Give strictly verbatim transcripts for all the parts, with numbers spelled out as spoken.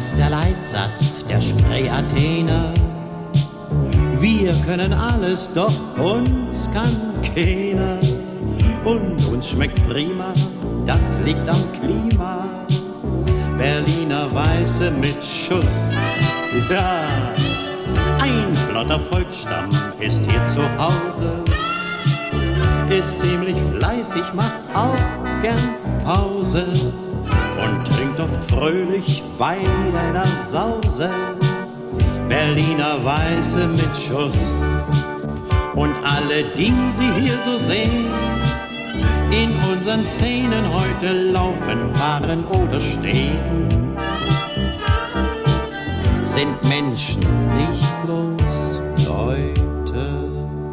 ist der Leitsatz der Spree-Athener. Wir können alles, doch uns kann keiner. Und uns schmeckt prima, das liegt am Klima. Berliner Weiße mit Schuss, ja. Ein flotter Volksstamm ist hier zu Hause, ist ziemlich fleißig, macht auch gern Pause und trinkt oft fröhlich bei einer Sause. Berliner Weiße mit Schuss. Und alle, die Sie hier so sehen, in unseren Szenen heute laufen, fahren oder stehen, sind Menschen, nicht bloß Leute.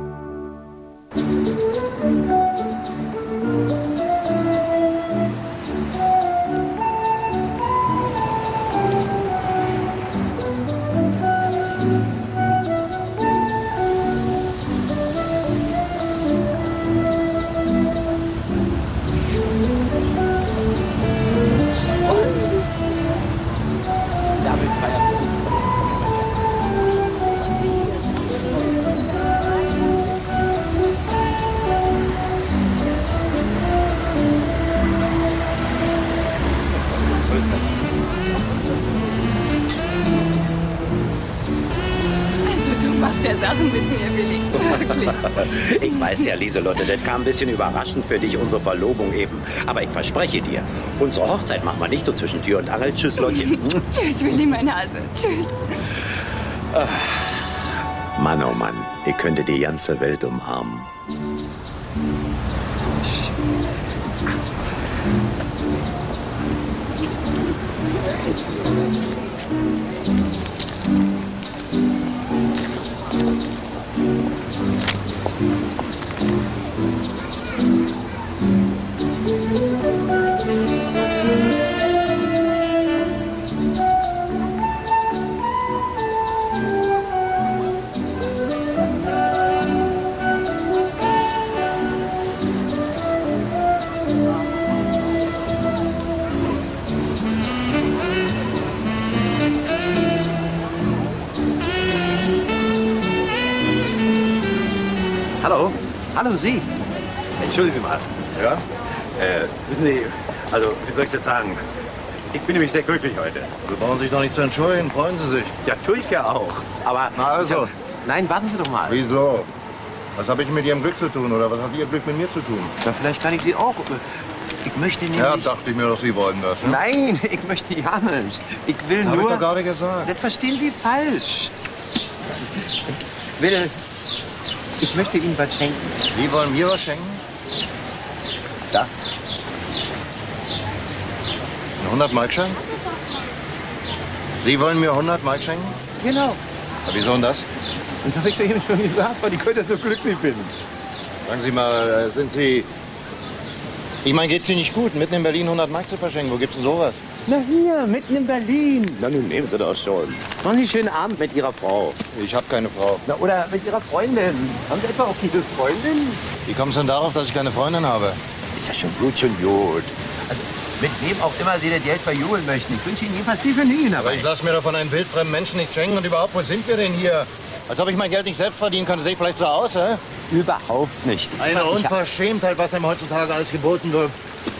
Ich weiß ja, Lieselotte, das kam ein bisschen überraschend für dich, unsere Verlobung eben. Aber ich verspreche dir, unsere Hochzeit machen wir nicht so zwischen Tür und Angel. Tschüss, Lottchen. Tschüss, Willi, meine Hase. Tschüss. Mann, oh Mann, ich könnte die ganze Welt umarmen. Hallo? Hallo, Sie. Entschuldigen Sie mal. Ja? Äh, wissen Sie, also, wie soll ich das sagen? Ich bin nämlich sehr glücklich heute. Sie brauchen sich doch nicht zu entschuldigen. Freuen Sie sich. Ja, tue ich ja auch. Aber... Na also. Hab... Nein, warten Sie doch mal. Wieso? Was habe ich mit Ihrem Glück zu tun? Oder was hat Ihr Glück mit mir zu tun? Na, vielleicht kann ich Sie auch... Ich möchte nämlich... Ja, dachte ich mir doch, Sie wollten das, ne? Nein, ich möchte ja nicht. Ich will Hab nur... ich doch gerade gesagt. Das verstehen Sie falsch. Ich will... Ich möchte Ihnen was schenken. Sie wollen mir was schenken? Da. Ein hundert Mark Schein? Sie wollen mir hundert Mark schenken? Genau. Aber wieso denn das? Und das habe ich doch Ihnen schon gesagt, weil ich heute so glücklich bin. Sagen Sie mal, sind Sie... Ich meine, geht's Ihnen nicht gut, mitten in Berlin hundert Mark zu verschenken? Wo gibt's denn sowas? Na hier, mitten in Berlin. Na nun, nehmen Sie das schon. Machen Sie einen schönen Abend mit Ihrer Frau. Ich habe keine Frau. Na, oder mit Ihrer Freundin. Haben Sie etwa auch diese Freundin? Wie kommst du denn darauf, dass ich keine Freundin habe? Ist ja schon gut, schon gut. Also, mit wem auch immer Sie das Geld verjubeln möchten. Ich wünsche Ihnen jedenfalls viel Vergnügen. Aber ich lasse mir doch von einem wildfremden Menschen nicht schenken. Und überhaupt, wo sind wir denn hier? Als ob ich mein Geld nicht selbst verdienen könnte. Sehe ich vielleicht so aus, hä? Überhaupt nicht. Eine Unverschämtheit, was einem heutzutage alles geboten wird.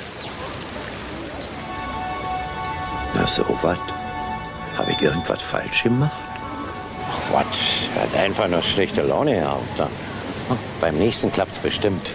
Na so was? Habe ich irgendwas falsch gemacht? Ach Quatsch, er hat einfach nur schlechte Laune gehabt. Dann. Hm, beim nächsten klappt's bestimmt.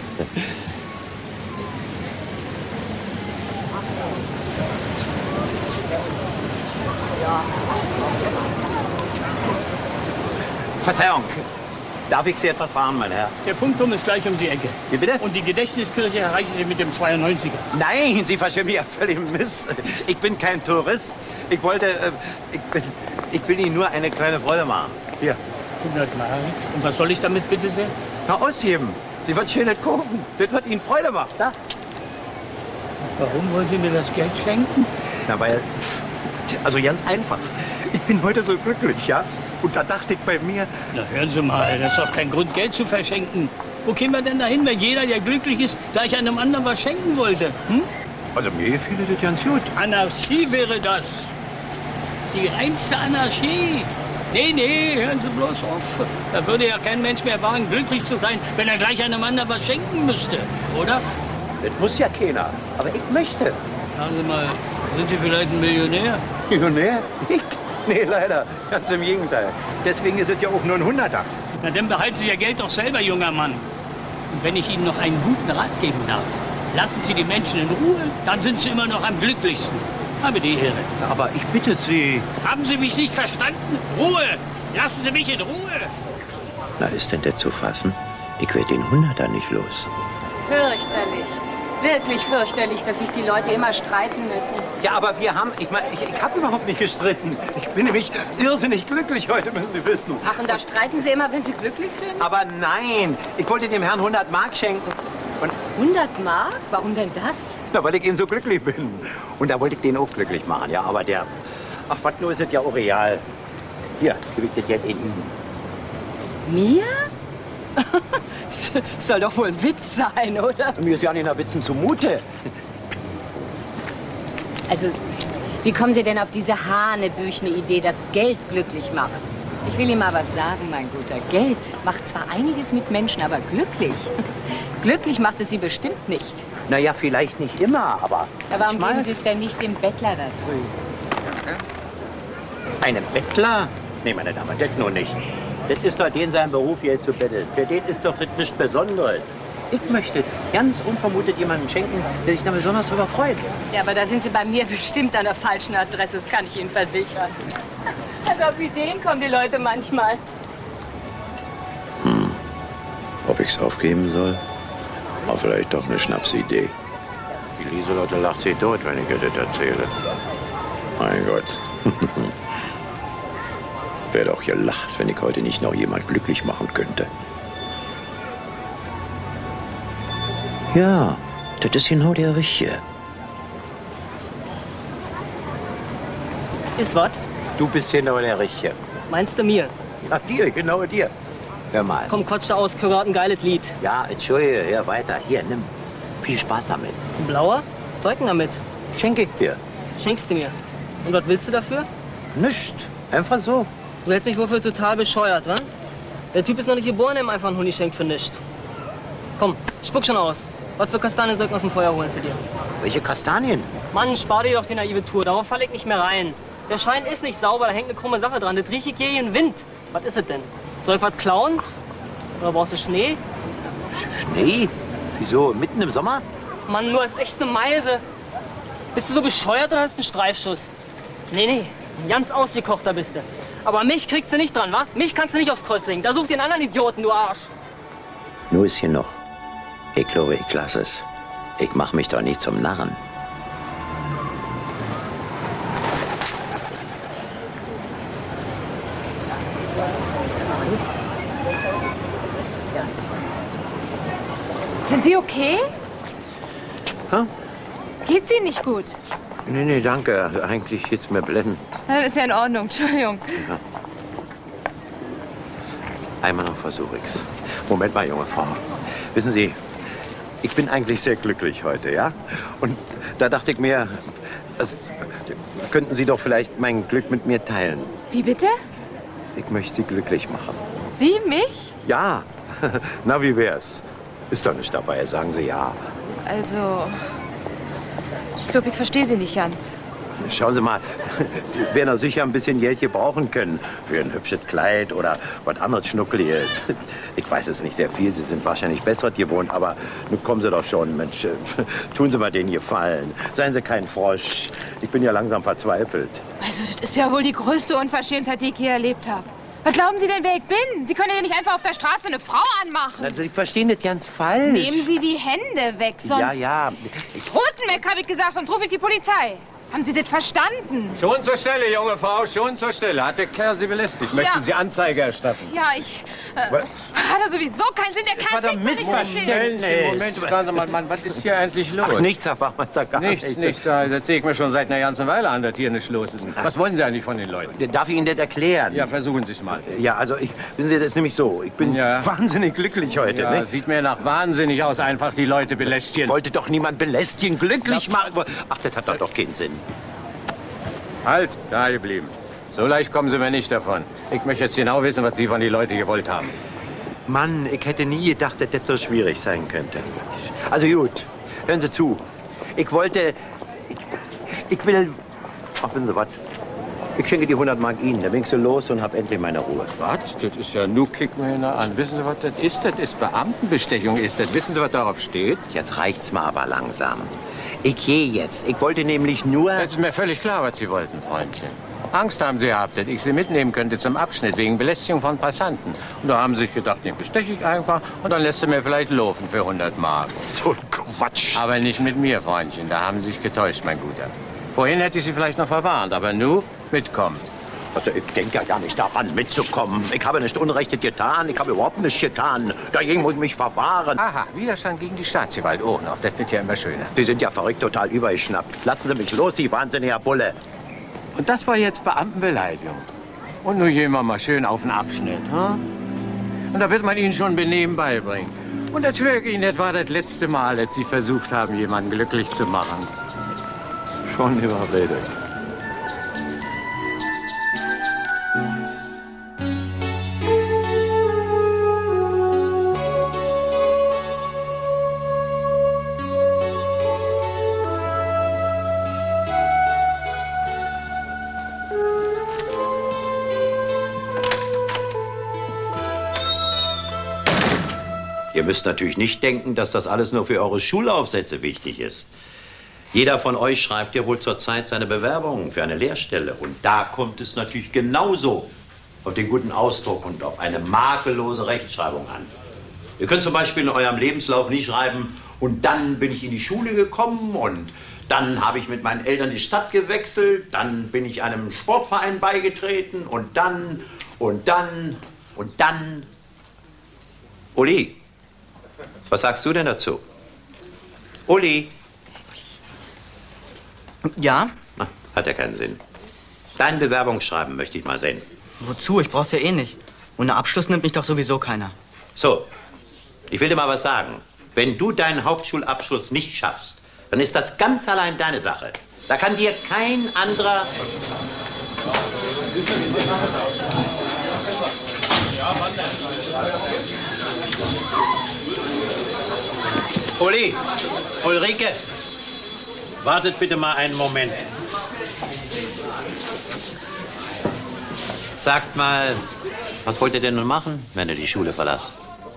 Verzeihung, darf ich Sie etwas fragen, mein Herr? Der Funkturm ist gleich um die Ecke. Wie bitte? Und die Gedächtniskirche erreichen Sie mit dem zweiundneunziger. Nein, Sie verstehen mich ja völlig Mist. Ich bin kein Tourist. Ich wollte, äh, ich, bin, ich will Ihnen nur eine kleine Freude machen. Hier. hundert Mark. Und was soll ich damit bitte sehr? Na, ausheben. Sie wird schön nicht kaufen. Das wird Ihnen Freude machen. Da. Warum wollen Sie mir das Geld schenken? Na, weil, also ganz einfach. Ich bin heute so glücklich, ja? Und da dachte ich bei mir... Na, hören Sie mal, das ist doch kein Grund, Geld zu verschenken. Wo kämen wir denn dahin, wenn jeder, der glücklich ist, gleich einem anderen was schenken wollte? Hm? Also mir gefiel das ganz gut. Anarchie wäre das. die reinste Anarchie. Nee, nee, hören Sie bloß auf. Da würde ja kein Mensch mehr wagen, glücklich zu sein, wenn er gleich einem anderen was schenken müsste, oder? Das muss ja keiner. Aber ich möchte. Sagen Sie mal, sind Sie vielleicht ein Millionär? Millionär? Ich? Nee, leider. Ganz im Gegenteil. Deswegen ist es ja auch nur ein Hunderter. Na, dann behalten Sie Ihr Geld doch selber, junger Mann. Und wenn ich Ihnen noch einen guten Rat geben darf, lassen Sie die Menschen in Ruhe, dann sind Sie immer noch am glücklichsten. Habe die Ehre. Aber ich bitte Sie. Haben Sie mich nicht verstanden? Ruhe! Lassen Sie mich in Ruhe! Na, ist denn der zu fassen? Ich werd den Hunderter nicht los. Fürchterlich. Wirklich fürchterlich, dass sich die Leute immer streiten müssen. Ja, aber wir haben, ich meine, ich, ich habe überhaupt nicht gestritten. Ich bin nämlich irrsinnig glücklich heute, müssen Sie wissen. Ach, und da streiten Sie immer, wenn Sie glücklich sind? Aber nein, ich wollte dem Herrn hundert Mark schenken. Und, hundert Mark? Warum denn das? na, weil ich eben so glücklich bin. Und da wollte ich den auch glücklich machen, ja. Aber der, ach, was nur ist es ja auch real. Hier, gebe ich das jetzt in Ihnen. Mir? Soll doch wohl ein Witz sein, oder? Mir ist ja nicht nach Witzen zumute. Also, wie kommen Sie denn auf diese hanebüchene Idee, dass Geld glücklich macht? Ich will Ihnen mal was sagen, mein Guter. Geld macht zwar einiges mit Menschen, aber glücklich. Glücklich macht es Sie bestimmt nicht. Na ja, vielleicht nicht immer, aber... Ja, warum manchmal. geben Sie es denn nicht dem Bettler da drüben? Einem Bettler? Nee, meine Damen, das nur nicht. Das ist doch den sein Beruf, Geld zu betteln. Für den ist doch das nichts Besonderes. Ich möchte ganz unvermutet jemanden schenken, der sich da besonders drüber freut. Ja, aber da sind Sie bei mir bestimmt an der falschen Adresse, das kann ich Ihnen versichern. Also auf Ideen kommen die Leute manchmal. Hm. Ob ich's aufgeben soll? War vielleicht doch eine Schnapsidee. Die Lieselotte lacht sich tot, wenn ich ihr das erzähle. Mein Gott. Wäre doch gelacht, wenn ich heute nicht noch jemand glücklich machen könnte. Ja, das ist genau der Richtige. Ist was? Du bist genau der Richtige. Meinst du mir? Ja, dir, genau dir. Hör mal. Komm, quatsch da aus, Körper hat ein geiles Lied. Ja, entschuldige, hör weiter. Hier, nimm. Viel Spaß damit. Ein blauer? Zeug denn damit? Schenke ich dir. Schenkst du mir? Und was willst du dafür? Nichts. Einfach so. Du hältst mich wohl für total bescheuert, wa? Der Typ ist noch nicht geboren, der ihm einfach einen Huni schenkt für nichts. Komm, spuck schon aus. Was für Kastanien soll ich aus dem Feuer holen für dir? Welche Kastanien? Mann, spar dir doch die naive Tour. Darauf falle ich nicht mehr rein. Der Schein ist nicht sauber, da hängt eine krumme Sache dran. Das rieche ich hier in Wind. Was ist es denn? Soll ich was klauen? Oder brauchst du Schnee? Schnee? Wieso? Mitten im Sommer? Mann, nur als echte Meise. Bist du so bescheuert oder hast du einen Streifschuss? Nee, nee, ein ganz ausgekochter bist du. Aber mich kriegst du nicht dran, wa? Mich kannst du nicht aufs Kreuz legen. Da such dir einen anderen Idioten, du Arsch. Nur ist hier noch. Ich glaube, ich lasse es. Ich mach mich doch nicht zum Narren. Sind Sie okay? Ha? Geht's Ihnen nicht gut? Nee, nee, danke. Eigentlich geht's mir blendend. Na, das ist ja in Ordnung, Entschuldigung. Ja. Einmal noch versuche ich's. Moment mal, junge Frau. Wissen Sie, ich bin eigentlich sehr glücklich heute, ja? Und da dachte ich mir, also, könnten Sie doch vielleicht mein Glück mit mir teilen. Wie bitte? Ich möchte Sie glücklich machen. Sie, mich? Ja. Na, wie wär's? Ist doch nicht dabei, sagen Sie ja. Also, ich glaube, ich verstehe Sie nicht ganz. Schauen Sie mal, Sie werden doch sicher ein bisschen Geld gebrauchen können. Für ein hübsches Kleid oder was anderes Schnuckeliges. Ich weiß es nicht sehr viel, Sie sind wahrscheinlich besser gewohnt, aber nun kommen Sie doch schon, Mensch. Tun Sie mal den Gefallen. Seien Sie kein Frosch. Ich bin ja langsam verzweifelt. Also, das ist ja wohl die größte Unverschämtheit, die ich je erlebt habe. Was glauben Sie denn, wer ich bin? Sie können ja nicht einfach auf der Straße eine Frau anmachen. Also, Sie verstehen das ganz falsch. Nehmen Sie die Hände weg, sonst... Ja, ja. Pfoten weg, habe ich gesagt, sonst rufe ich die Polizei. Haben Sie das verstanden? Schon zur Stelle, junge Frau, schon zur Stelle. Hat der Kerl Sie belästigt? Möchten Ja. Sie Anzeige erstatten? Ja, ich... Äh, hat er sowieso keinen Sinn, der kann sich nicht Missverständnis. Moment, sagen Sie mal, Mann, was ist hier eigentlich los? Ach, nichts, Herr Wachmeister, gar Nichts, nichts. nichts. Ja, das sehe ich mir schon seit einer ganzen Weile an, dass hier nichts los ist. Was wollen Sie eigentlich von den Leuten? Darf ich Ihnen das erklären? Ja, versuchen Sie es mal. Ja, also, ich, wissen Sie, das ist nämlich so. Ich bin Ja. wahnsinnig glücklich heute. Ja, Ne? sieht mir nach wahnsinnig aus, einfach die Leute belästigen. Wollte doch niemand belästigen, glücklich machen. Ach, das hat doch doch keinen Sinn. Halt, da geblieben. So leicht kommen Sie mir nicht davon. Ich möchte jetzt genau wissen, was Sie von den Leuten gewollt haben. Mann, ich hätte nie gedacht, dass das so schwierig sein könnte. Also gut, hören Sie zu. Ich wollte... Ich, ich will... Ach, wissen Sie was? Ich schenke die hundert Mark Ihnen, dann bin ich so los und hab endlich meine Ruhe. Was? Das ist ja nur kick mir einer an. Wissen Sie, was das ist? Das ist Beamtenbestechung, ist das. Wissen Sie, was darauf steht? Jetzt reicht's mal aber langsam. Ich gehe jetzt. Ich wollte nämlich nur... Es ist mir völlig klar, was Sie wollten, Freundchen. Angst haben Sie gehabt, dass ich Sie mitnehmen könnte zum Abschnitt wegen Belästigung von Passanten. Und da haben Sie sich gedacht, den besteche ich einfach und dann lässt du mir vielleicht laufen für hundert Mark. So ein Quatsch. Aber nicht mit mir, Freundchen. Da haben Sie sich getäuscht, mein Guter. Vorhin hätte ich Sie vielleicht noch verwarnt, aber nun mitkommen. Also ich denke ja gar nicht daran, mitzukommen. Ich habe nicht Unrechtes getan, ich habe überhaupt nichts getan. Dagegen muss ich mich verwahren. Aha, Widerstand gegen die Staatsgewalt auch noch. Das wird ja immer schöner. Sie sind ja verrückt, total übergeschnappt. Lassen Sie mich los, Sie wahnsinniger Bulle. Und das war jetzt Beamtenbeleidigung. Und nun gehen wir mal schön auf den Abschnitt. Hm? Und da wird man Ihnen schon Benehmen beibringen. Und das schwöre ich Ihnen, das war das letzte Mal, als Sie versucht haben, jemanden glücklich zu machen. Schon überredet. Ihr müsst natürlich nicht denken, dass das alles nur für eure Schulaufsätze wichtig ist. Jeder von euch schreibt ja wohl zurzeit seine Bewerbung für eine Lehrstelle. Und da kommt es natürlich genauso auf den guten Ausdruck und auf eine makellose Rechtschreibung an. Ihr könnt zum Beispiel in eurem Lebenslauf nicht schreiben, und dann bin ich in die Schule gekommen und dann habe ich mit meinen Eltern die Stadt gewechselt, dann bin ich einem Sportverein beigetreten und dann und dann und dann. Uli, was sagst du denn dazu? Uli? Ja? Na, hat ja keinen Sinn. Dein Bewerbungsschreiben möchte ich mal sehen. Wozu? Ich brauch's ja eh nicht. Ohne Abschluss nimmt mich doch sowieso keiner. So, ich will dir mal was sagen. Wenn du deinen Hauptschulabschluss nicht schaffst, dann ist das ganz allein deine Sache. Da kann dir kein anderer... Uli, Ulrike, wartet bitte mal einen Moment. Sagt mal, was wollt ihr denn nun machen, wenn ihr die Schule verlasst?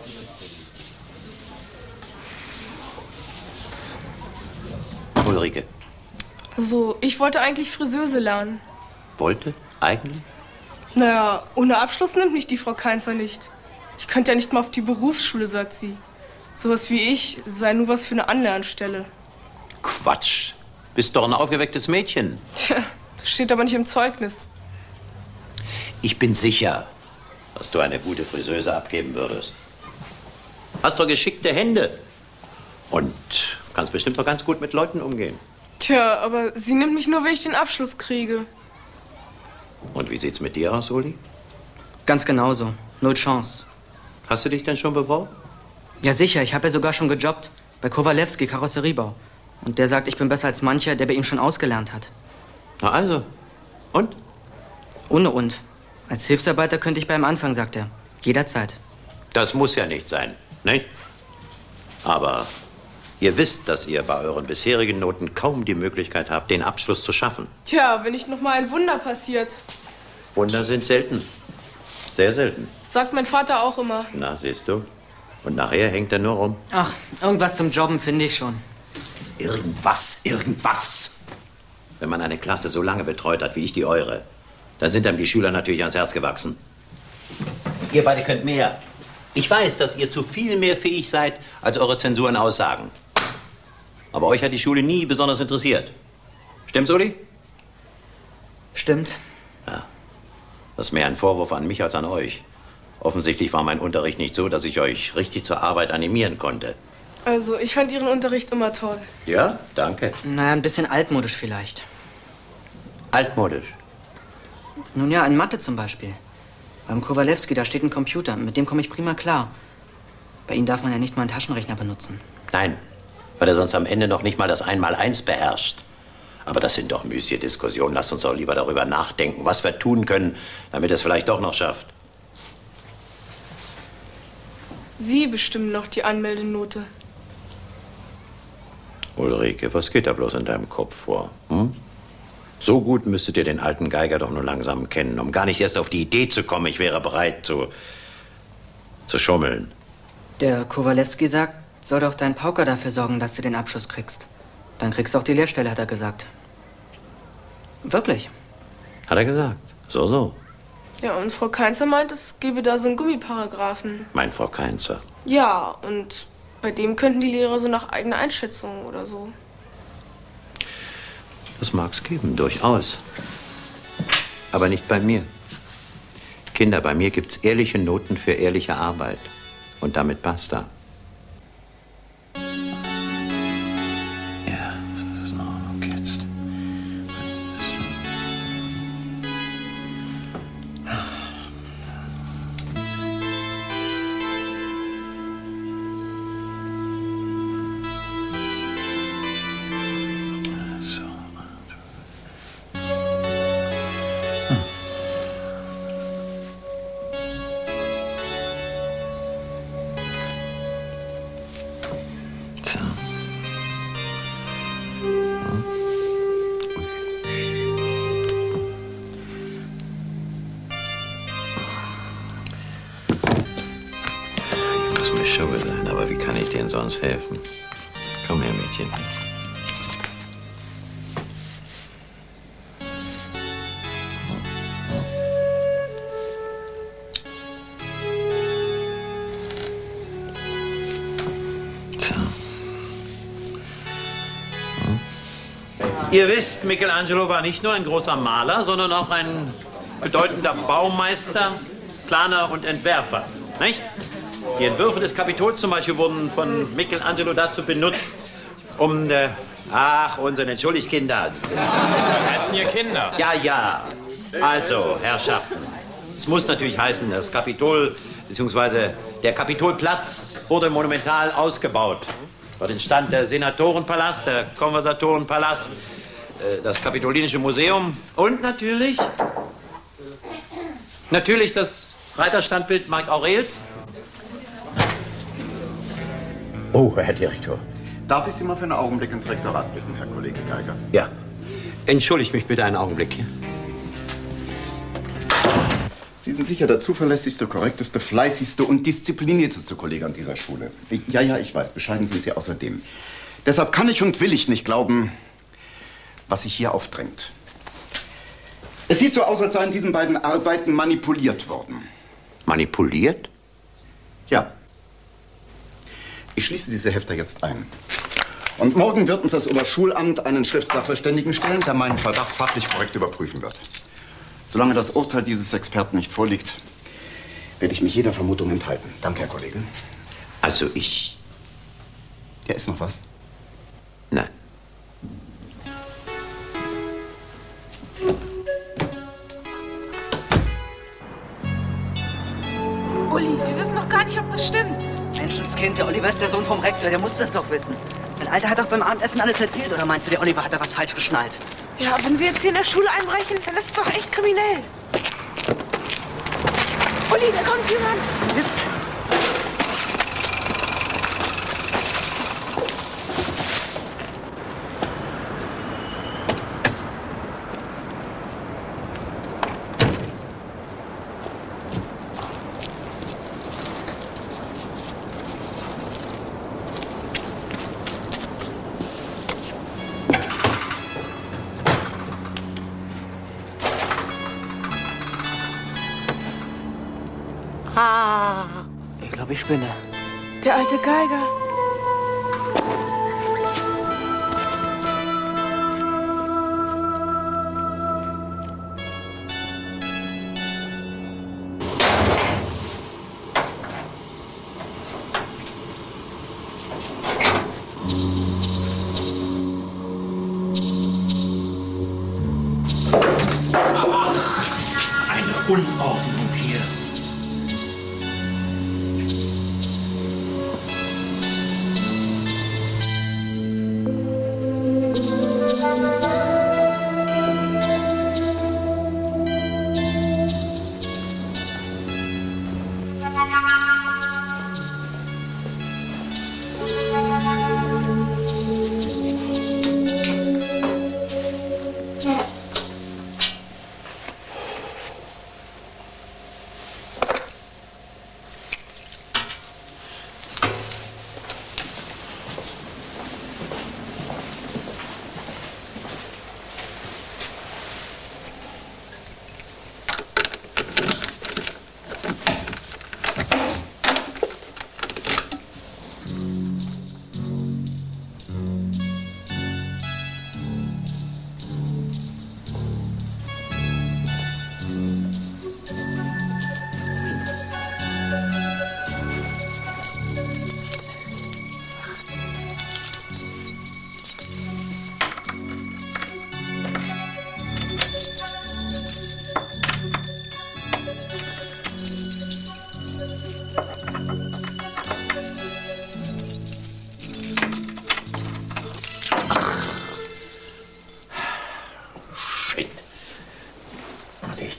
Ulrike. Also, ich wollte eigentlich Friseuse lernen. Wollte? Eigentlich? Naja, ohne Abschluss nimmt mich die Frau Keinzer nicht. Ich könnte ja nicht mal auf die Berufsschule, sagt sie. Sowas wie ich sei nur was für eine Anlernstelle. Quatsch. Bist doch ein aufgewecktes Mädchen. Tja, das steht aber nicht im Zeugnis. Ich bin sicher, dass du eine gute Friseuse abgeben würdest. Hast doch geschickte Hände. Und kannst bestimmt doch ganz gut mit Leuten umgehen. Tja, aber sie nimmt mich nur, wenn ich den Abschluss kriege. Und wie sieht's mit dir aus, Uli? Ganz genauso. Null Chance. Hast du dich denn schon beworben? Ja, sicher. Ich habe ja sogar schon gejobbt. Bei Kowalewski, Karosseriebau. Und der sagt, ich bin besser als mancher, der bei ihm schon ausgelernt hat. Na also. Und? Ohne und. Als Hilfsarbeiter könnte ich beim Anfang, sagt er. Jederzeit. Das muss ja nicht sein, nicht? Aber ihr wisst, dass ihr bei euren bisherigen Noten kaum die Möglichkeit habt, den Abschluss zu schaffen. Tja, wenn nicht noch mal ein Wunder passiert. Wunder sind selten. Sehr selten. Das sagt mein Vater auch immer. Na, siehst du. Und nachher hängt er nur rum. Ach, irgendwas zum Jobben finde ich schon. Irgendwas, irgendwas. Wenn man eine Klasse so lange betreut hat, wie ich die eure, dann sind einem die Schüler natürlich ans Herz gewachsen. Ihr beide könnt mehr. Ich weiß, dass ihr zu viel mehr fähig seid, als eure Zensuren aussagen. Aber euch hat die Schule nie besonders interessiert. Stimmt's, Uli? Stimmt. Ja. Das ist mehr ein Vorwurf an mich als an euch. Offensichtlich war mein Unterricht nicht so, dass ich euch richtig zur Arbeit animieren konnte. Also, ich fand Ihren Unterricht immer toll. Ja, danke. Naja, ein bisschen altmodisch vielleicht. Altmodisch? Nun ja, in Mathe zum Beispiel. Beim Kowalewski, da steht ein Computer. Mit dem komme ich prima klar. Bei Ihnen darf man ja nicht mal einen Taschenrechner benutzen. Nein, weil er sonst am Ende noch nicht mal das Einmaleins beherrscht. Aber das sind doch müßige Diskussionen. Lasst uns doch lieber darüber nachdenken, was wir tun können, damit es vielleicht doch noch schafft. Sie bestimmen noch die Anmeldenote. Ulrike, was geht da bloß in deinem Kopf vor? Hm? So gut müsstet ihr den alten Geiger doch nur langsam kennen, um gar nicht erst auf die Idee zu kommen, ich wäre bereit zu, zu schummeln. Der Kowalewski sagt, soll doch dein Pauker dafür sorgen, dass du den Abschluss kriegst. Dann kriegst du auch die Lehrstelle, hat er gesagt. Wirklich. Hat er gesagt. So, so. Ja, und Frau Keinzer meint, es gäbe da so einen Gummiparagraphen. Mein Frau Keinzer. Ja, und bei dem könnten die Lehrer so nach eigener Einschätzung oder so. Das mag's geben, durchaus. Aber nicht bei mir. Kinder, bei mir gibt's ehrliche Noten für ehrliche Arbeit. Und damit basta. Ja, das ist in Ordnung jetzt. Aber wie kann ich denen sonst helfen? Komm her, Mädchen. So. Hm. Ihr wisst, Michelangelo war nicht nur ein großer Maler, sondern auch ein bedeutender Baumeister, Planer und Entwerfer, nicht? Die Entwürfe des Kapitols zum Beispiel wurden von Michelangelo dazu benutzt, um, äh, ach, unseren, entschuldigt, Kinder. Heißen hier Kinder? Ja, ja. Also, Herrschaften, es muss natürlich heißen, das Kapitol, beziehungsweise der Kapitolplatz wurde monumental ausgebaut. Dort entstand der Senatorenpalast, der Konversatorenpalast, äh, das Kapitolinische Museum und natürlich, natürlich das Reiterstandbild Mark Aurels. Oh, Herr Direktor. Darf ich Sie mal für einen Augenblick ins Rektorat bitten, Herr Kollege Geiger? Ja. Entschuldigt mich bitte einen Augenblick. Sie sind sicher der zuverlässigste, korrekteste, fleißigste und disziplinierteste Kollege an dieser Schule. Ja, ja, ich weiß. Bescheiden sind Sie außerdem. Deshalb kann ich und will ich nicht glauben, was sich hier aufdrängt. Es sieht so aus, als seien diesen beiden Arbeiten manipuliert worden. Manipuliert? Ja. Ich schließe diese Hefter jetzt ein. Und morgen wird uns das Oberschulamt einen Schriftsachverständigen stellen, der meinen Verdacht fachlich korrekt überprüfen wird. Solange das Urteil dieses Experten nicht vorliegt, werde ich mich jeder Vermutung enthalten. Danke, Herr Kollege. Also ich... Ja, ist noch was? Nein. Uli, wir wissen noch gar nicht, ob das stimmt. Menschenskind, der Oliver ist der Sohn vom Rektor, der muss das doch wissen. Sein Alter hat doch beim Abendessen alles erzählt, oder meinst du, der Oliver hat da was falsch geschnallt? Ja, wenn wir jetzt hier in der Schule einbrechen, dann ist es doch echt kriminell. Uli, da kommt jemand. Mist. Ich glaube, ich spinne. Der alte Geiger. Ach, eine Unordnung hier.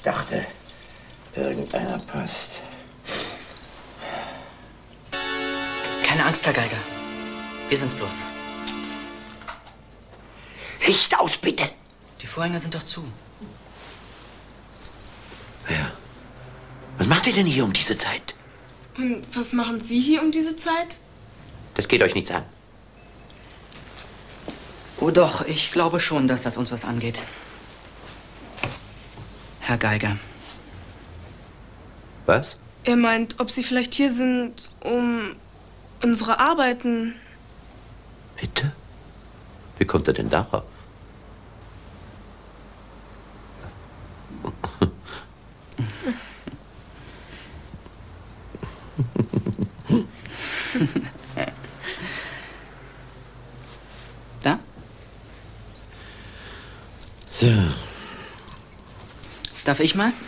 dachte, irgendeiner passt. Keine Angst, Herr Geiger. Wir sind's bloß. Licht aus, bitte! Die Vorhänge sind doch zu. Ja. Was macht ihr denn hier um diese Zeit? Und was machen Sie hier um diese Zeit? Das geht euch nichts an. Oh doch, ich glaube schon, dass das uns was angeht. Herr Geiger. Was? Er meint, ob Sie vielleicht hier sind, um unsere Arbeiten... Bitte? Wie kommt er denn darauf? Da? Ja. Darf ich mal?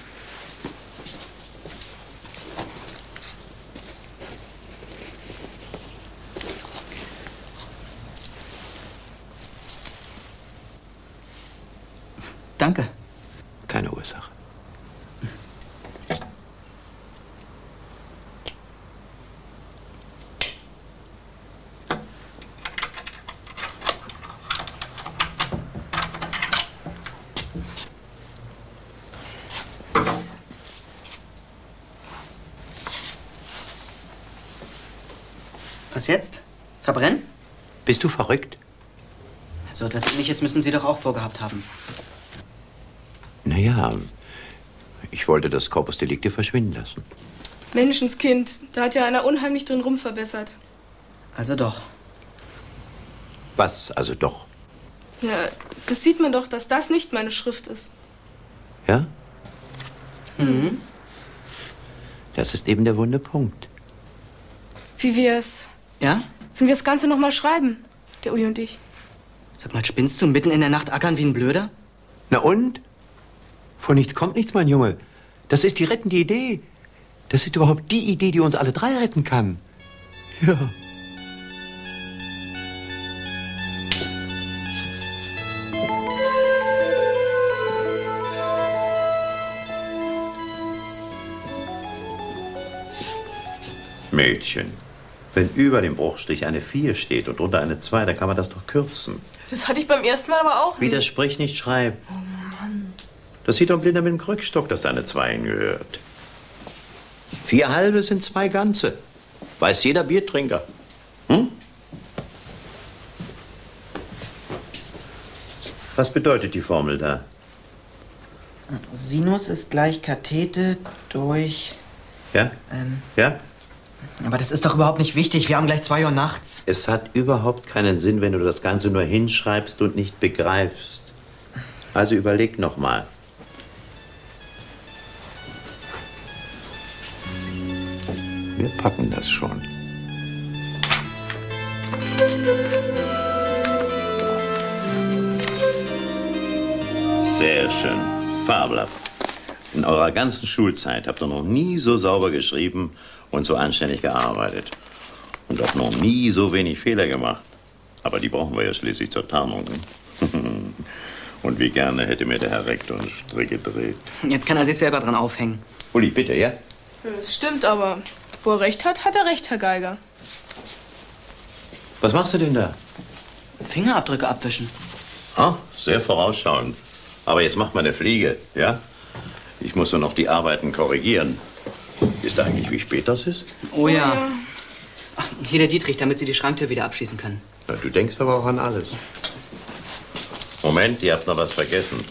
Danke. Keine Ursache. Was jetzt? Verbrennen? Bist du verrückt? So etwas Ähnliches müssen Sie doch auch vorgehabt haben. Naja, ich wollte das Corpus Delicti verschwinden lassen. Menschenskind, da hat ja einer unheimlich drin rumverbessert. Also doch. Was, also doch? Ja, das sieht man doch, dass das nicht meine Schrift ist. Ja? Mhm. Das ist eben der wunde Punkt. Wie wir's? Ja? Wenn wir das Ganze noch mal schreiben, der Uli und ich. Sag mal, spinnst du mitten in der Nacht ackern wie ein Blöder? Na und? Von nichts kommt nichts, mein Junge. Das ist die rettende Idee. Das ist überhaupt die Idee, die uns alle drei retten kann. Ja. Mädchen, wenn über dem Bruchstrich eine vier steht und drunter eine zwei, dann kann man das doch kürzen. Das hatte ich beim ersten Mal aber auch nicht. Widersprich nicht, schreib. Oh Mann. Das sieht doch ein Blinder mit dem Krückstock, dass da eine zwei hingehört. Vier halbe sind zwei ganze. Weiß jeder Biertrinker. Hm? Was bedeutet die Formel da? Sinus ist gleich Kathete durch... Ja? Ähm, Ja? aber das ist doch überhaupt nicht wichtig. Wir haben gleich zwei Uhr nachts. Es hat überhaupt keinen Sinn, wenn du das Ganze nur hinschreibst und nicht begreifst. Also überleg noch mal. Wir packen das schon. Sehr schön. Fabelhaft. In eurer ganzen Schulzeit habt ihr noch nie so sauber geschrieben und so anständig gearbeitet. Und auch noch nie so wenig Fehler gemacht. Aber die brauchen wir ja schließlich zur Tarnung. Und wie gerne hätte mir der Herr Rektor einen Strick gedreht. Jetzt kann er sich selber dran aufhängen. Uli, bitte, ja? Das stimmt, aber wo er recht hat, hat er recht, Herr Geiger. Was machst du denn da? Fingerabdrücke abwischen. Ah, sehr vorausschauend. Aber jetzt macht mal eine Fliege, ja? Ich muss nur noch die Arbeiten korrigieren. Ist da eigentlich, wie spät das ist? Oh ja. Ach, hier der Dietrich, damit Sie die Schranktür wieder abschließen können. Na, du denkst aber auch an alles. Moment, ihr habt noch was vergessen.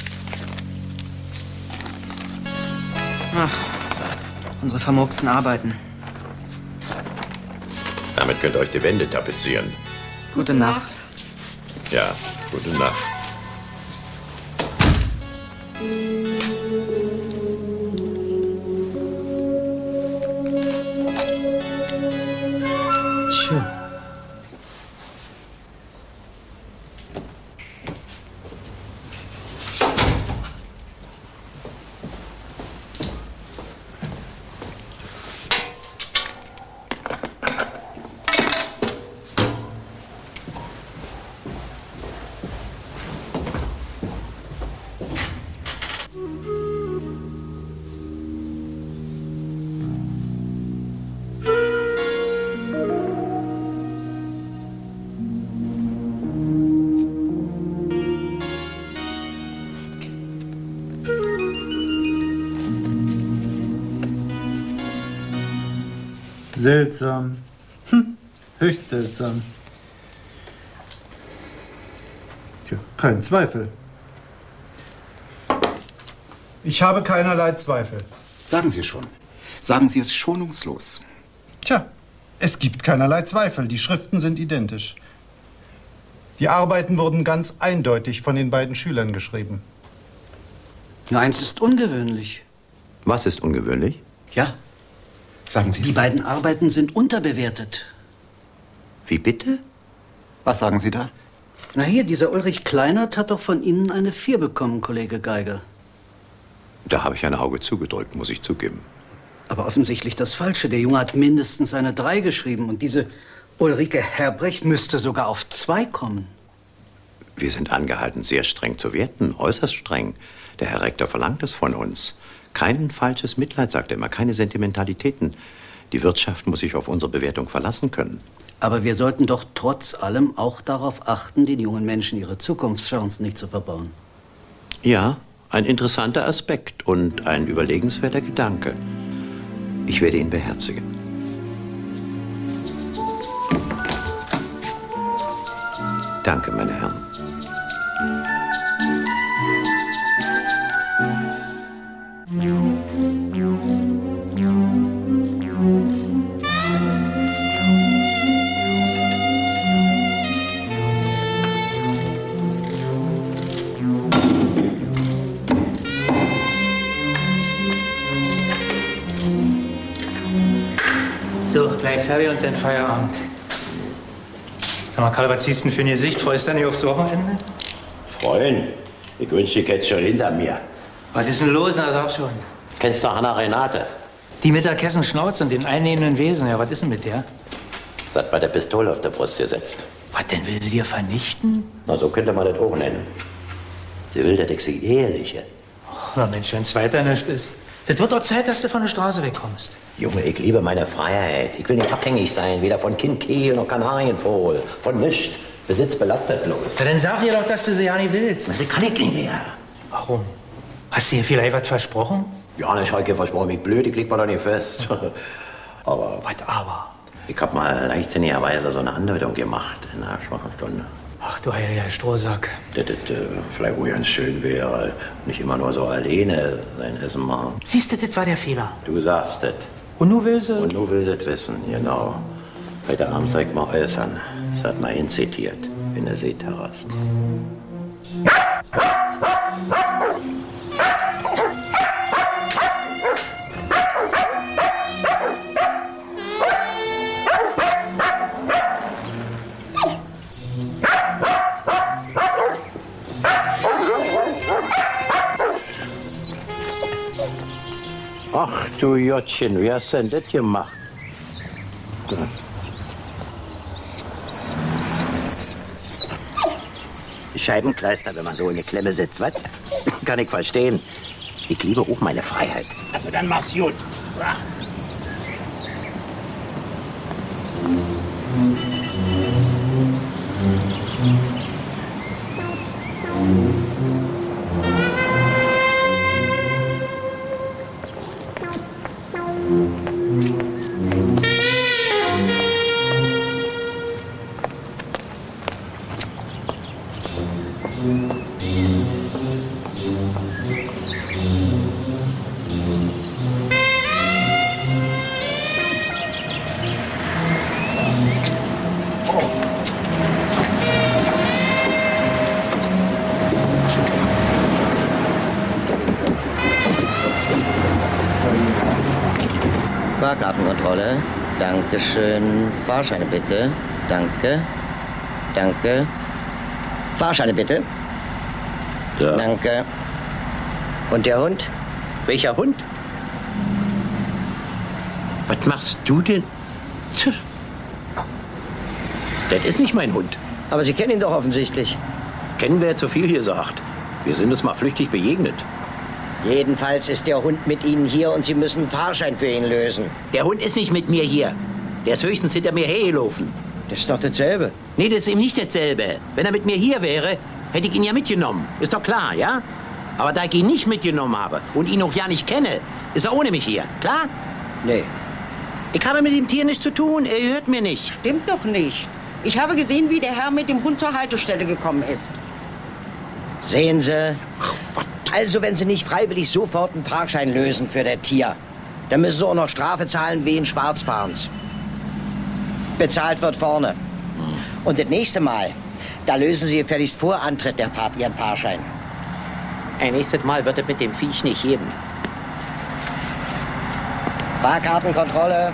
Ach, unsere vermurksten Arbeiten. Damit könnt ihr euch die Wände tapezieren. Gute Nacht. Ja, gute Nacht. Tja. Seltsam. Hm, höchst seltsam. Tja, kein Zweifel. Ich habe keinerlei Zweifel. Sagen Sie schon. Sagen Sie es schonungslos. Tja, es gibt keinerlei Zweifel. Die Schriften sind identisch. Die Arbeiten wurden ganz eindeutig von den beiden Schülern geschrieben. Nur eins ist ungewöhnlich. Was ist ungewöhnlich? Ja. Sagen Sie es. Die beiden Arbeiten sind unterbewertet. Wie bitte? Was sagen Sie da? Na hier, dieser Ulrich Kleinert hat doch von Ihnen eine vier bekommen, Kollege Geiger. Da habe ich ein Auge zugedrückt, muss ich zugeben. Aber offensichtlich das Falsche. Der Junge hat mindestens eine drei geschrieben. Und diese Ulrike Herbrecht müsste sogar auf zwei kommen. Wir sind angehalten, sehr streng zu werten, äußerst streng. Der Herr Rektor verlangt es von uns. Kein falsches Mitleid, sagt er immer, keine Sentimentalitäten. Die Wirtschaft muss sich auf unsere Bewertung verlassen können. Aber wir sollten doch trotz allem auch darauf achten, den jungen Menschen ihre Zukunftschancen nicht zu verbauen. Ja, ein interessanter Aspekt und ein überlegenswerter Gedanke. Ich werde ihn beherzigen. Danke, meine Herren. So, gleich fertig und dann Feierabend. Sag mal, Karl, was siehst du denn für ein Gesicht? Freust du dich nicht aufs Wochenende? Freuen? Ich wünsche, ich hätte schon hinter mir. Was ist denn los? Na, sag schon. Kennst du Hanna Renate? Die mit der Kessenschnauze und den einnehmenden Wesen. Ja, was ist denn mit der? Sie hat bei der Pistole auf der Brust gesetzt. Was denn, will sie dir vernichten? Na, so könnte man das auch nennen. Sie will, dass ich sie eheliche. Ach, na Mensch, wenn's weiter nicht ist. Das wird doch Zeit, dass du von der Straße wegkommst. Junge, ich liebe meine Freiheit. Ich will nicht abhängig sein, weder von Kind Kehl noch Kanarienvogel. Von nichts. Besitz belastet bloß. Na, dann sag ihr doch, dass du sie ja nicht willst. Na, das kann ich nicht mehr. Warum? Hast du ihr vielleicht was versprochen? Ja, ich habe versprochen, ich blöd, ich leg mal doch nicht fest. Aber... Was aber? Ich hab mal leichtsinnigerweise so eine Andeutung gemacht in einer schwachen Stunde. Ach du heiliger Strohsack. Das, das äh, vielleicht wohl ganz schön wäre, nicht immer nur so alleine sein Essen machen. Siehst du, das war der Fehler. Du sagst das. Und nu will sie? Und nu will sie das wissen, genau. Heute Abend soll ich mal äußern. Das hat mal hinzitiert in der Seeterrasse. Ach du Jottchen, wie hast du denn das gemacht? Scheibenkleister, wenn man so in der Klemme sitzt, was? Kann ich verstehen. Ich liebe auch meine Freiheit. Also dann mach's gut. Ach. Fahrkartenkontrolle. Dankeschön. Fahrscheine bitte. Danke. Danke. Fahrscheine bitte. Ja. Danke. Und der Hund? Welcher Hund? Was machst du denn? Tch. Das ist nicht mein Hund. Aber Sie kennen ihn doch offensichtlich. Kennen wir zu viel gesagt. Wir sind uns mal flüchtig begegnet. Jedenfalls ist der Hund mit Ihnen hier und Sie müssen einen Fahrschein für ihn lösen. Der Hund ist nicht mit mir hier. Der ist höchstens hinter mir hergelaufen. Das ist doch dasselbe. Nee, das ist eben nicht dasselbe. Wenn er mit mir hier wäre, hätte ich ihn ja mitgenommen. Ist doch klar, ja? Aber da ich ihn nicht mitgenommen habe und ihn auch ja nicht kenne, ist er ohne mich hier. Klar? Nee. Ich habe mit dem Tier nichts zu tun. Er hört mir nicht. Stimmt doch nicht. Ich habe gesehen, wie der Herr mit dem Hund zur Haltestelle gekommen ist. Sehen Sie? Also, wenn Sie nicht freiwillig sofort einen Fahrschein lösen für das Tier, dann müssen Sie auch noch Strafe zahlen wegen Schwarzfahrens. Bezahlt wird vorne. Und das nächste Mal, da lösen Sie gefälligst vor Antritt der Fahrt Ihren Fahrschein. Ein nächstes Mal wird es mit dem Viech nicht geben. Fahrkartenkontrolle.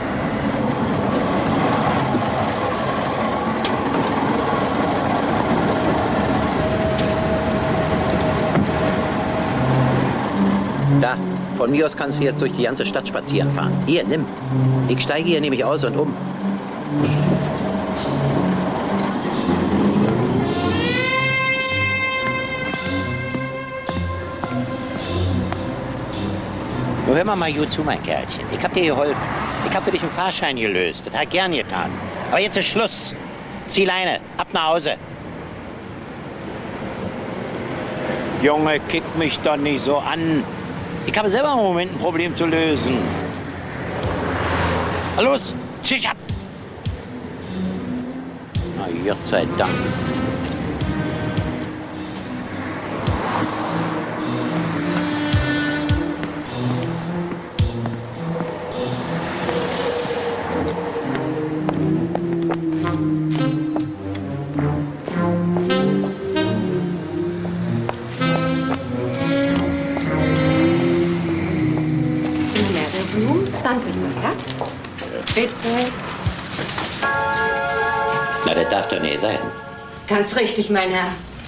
Da, von mir aus kannst du jetzt durch die ganze Stadt spazieren fahren. Hier, nimm. Ich steige hier nämlich aus und um. Nur hör mal mal gut zu, mein Kerlchen. Ich hab dir geholfen. Ich hab für dich einen Fahrschein gelöst. Das hat gern getan. Aber jetzt ist Schluss. Zieh Leine. Ab nach Hause. Junge, kick mich doch nicht so an. Ich habe selber im Moment ein Problem zu lösen. Na los, zieh ab! Na, Gott sei Dank. zwanzig Mal, ja? Bitte. Na, das darf doch nicht sein. Ganz richtig, mein Herr.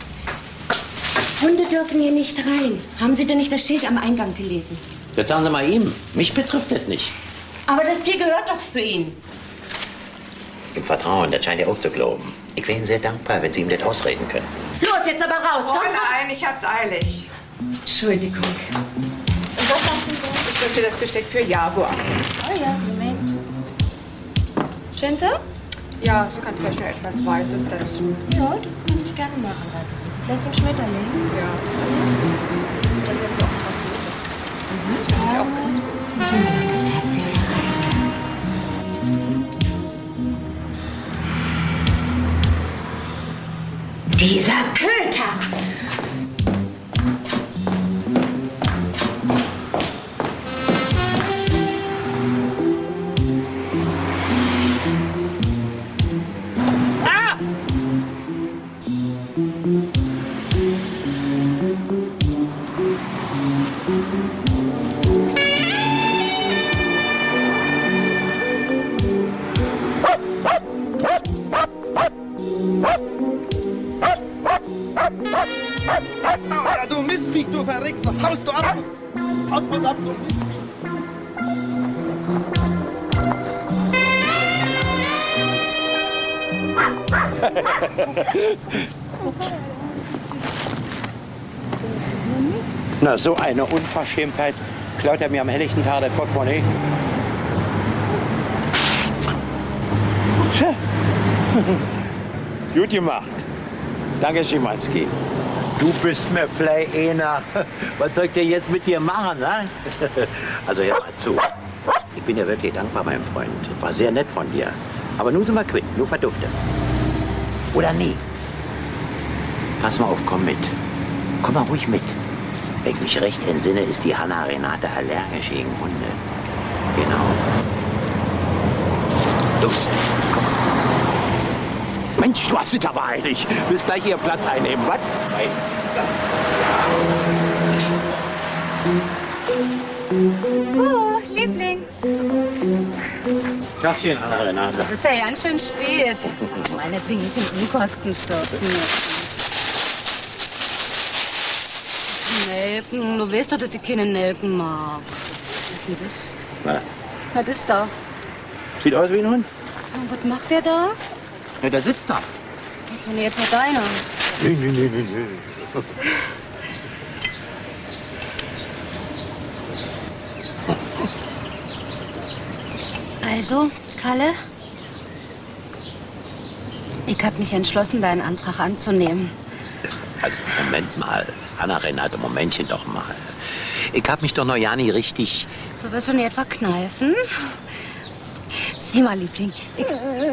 Hunde dürfen hier nicht rein. Haben Sie denn nicht das Schild am Eingang gelesen? Jetzt sagen Sie mal ihm. Mich betrifft das nicht. Aber das Tier gehört doch zu Ihnen. Im Vertrauen, das scheint er auch zu glauben. Ich wäre Ihnen sehr dankbar, wenn Sie ihm das ausreden können. Los, jetzt aber raus, komm! Fräulein, ich hab's eilig. Entschuldigung. Und was machst du so? Ich wünsche das Gesteck für Jaguar. Oh ja, Moment. Schön so? Ja, so kann vielleicht noch etwas Weißes dazu. Ja, das kann ich gerne machen. Dann sind Sie vielleicht so ein Schmetterling? Ja. Dann wird auch was. Mhm. Das finde ich auch ganz gut. Das hat sie rein. Dieser Köter! Alter, du Mistviech, du verreckt, was haust du ab? Haust was ab, du Mistviech. Na, so eine Unverschämtheit. Klaut er mir am helllichten Tag das Portemonnaie? Gut gemacht. Danke, Schimanski. Du bist mir vielleicht einer. Was soll ich denn jetzt mit dir machen, ne? Also hör mal zu. Ich bin dir wirklich dankbar, mein Freund. Das war sehr nett von dir. Aber nun sind wir quitt, nur verdufte. Oder nie. Pass mal auf, komm mit. Komm mal ruhig mit. Wenn ich mich recht entsinne, ist die Hanna Renate allergisch gegen Hunde. Genau. Los, komm. Mensch, du hast es aber eilig. Willst gleich Ihren Platz einnehmen, was? Oh, Liebling. Tagchen, Hanna Renate. Das ist ja ganz schön spät. Meinetwegen nicht in Unkosten stürzen müssen. Nelken, du weißt doch, dass ich keine Nelken mag. Was ist denn das? Na, Was ist da? sieht aus wie ein Hund. Und was macht der da? Ja, der sitzt da. Das ist doch nicht etwa deiner. Nee, nee, nee, nee, nee. Also, Kalle? Ich habe mich entschlossen, deinen Antrag anzunehmen. Also, Moment mal. Hanna Renate, Momentchen doch mal. Ich hab mich doch noch ja nie richtig... Du wirst doch nicht etwa kneifen? Sieh mal, Liebling. Ich...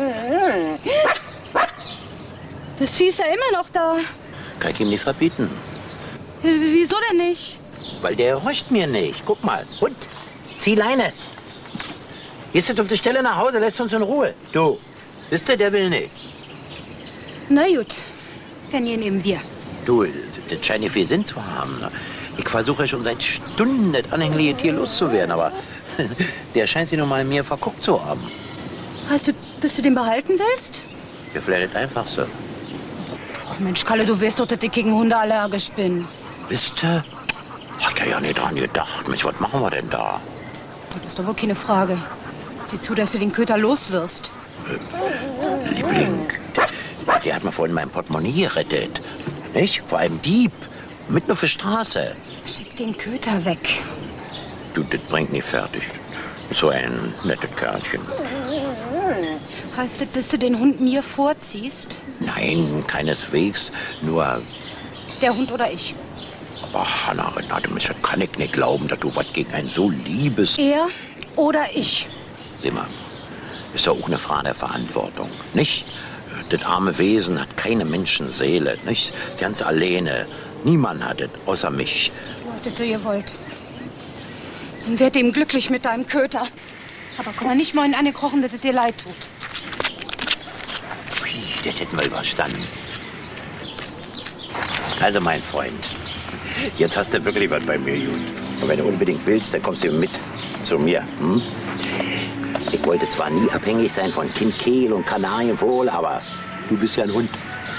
Das Vieh ist ja immer noch da. Kann ich ihm nicht verbieten. W wieso denn nicht? Weil der horcht mir nicht. Guck mal, Hund, zieh Leine. Gehst du auf die Stelle nach Hause, lässt uns in Ruhe. Du, wisst ihr, der will nicht. Na gut, dann hier nehmen wir. Du, das scheint nicht viel Sinn zu haben. Ich versuche schon seit Stunden, das anhängliche Tier loszuwerden, aber der scheint sich noch mal mir verguckt zu haben. Heißt du, dass du den behalten willst? Ja, vielleicht das Einfachste. Ach Mensch, Kalle, du weißt doch, dass ich gegen Hunde allergisch bin. Wisst ihr? Hat er ja nicht dran gedacht. Mensch, was machen wir denn da? Das ist doch wohl keine Frage. Sieh zu, dass du den Köter loswirst. Äh, Liebling, der, der hat mir vorhin mein Portemonnaie gerettet. Nicht? Vor einem Dieb. Mitten auf der Straße. Schick den Köter weg. Du, das bringt nicht fertig. So ein nettes Kerlchen. Heißt das, dass du den Hund mir vorziehst? Nein, keineswegs. Nur... Der Hund oder ich? Aber Hanna, Renate, das kann ich nicht glauben, dass du was gegen ein so liebes... Er oder ich? Sieh mal, ist doch auch eine Frage der Verantwortung, nicht? Das arme Wesen hat keine Menschenseele, nicht? Ganz alleine. Niemand hat es, außer mich. Du hast jetzt so gewollt. Dann werd ihm glücklich mit deinem Köter. Aber komm mal nicht mal in eine krochen, dass es dir leid tut. Ui, das hätten wir überstanden. Also, mein Freund, jetzt hast du wirklich was bei mir, gut. Und wenn du unbedingt willst, dann kommst du mit zu mir. Hm? Ich wollte zwar nie abhängig sein von Kind Kehl und Kanarienvogel, aber du bist ja ein Hund.